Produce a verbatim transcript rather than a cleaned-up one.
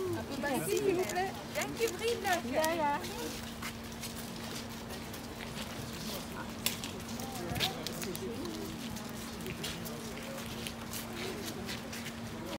Merci, s'il vous plaît. Dank je vriendelijk. Ja, ja.